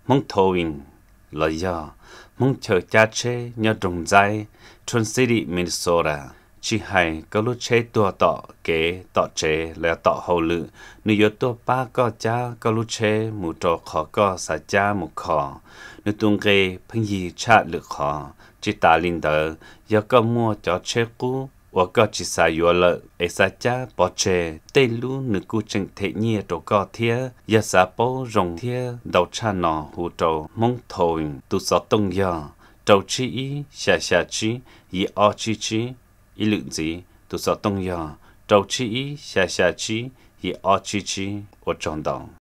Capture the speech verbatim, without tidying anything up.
mong thôi là do mong chờ cha chế nhớ trồng dài Twin City Minnesota chỉ hay có lúc chế tua tọ kế tọ chế là tọ hậu lự nếu yếu tua ba có cha có lúc chế một trò khó có sa cha một khó nếu tung ghê phăng gì cha lực khó chỉ ta linh đỡ do có mua cho chế cũ và có chỉ sa yếu lợ ấy sa cha bỏ chế tây lú nữ cú chân thể nhẹ trò có thia giờ sa bố rồng thia đầu cha nọ hù trâu mong thôi tu sọ tông giờ trâu chi ý xa xa chi ý o chi chi ý lượng gì tu sọ tông giờ trâu chi ý xa xa chi ý o chi chi ở trong đó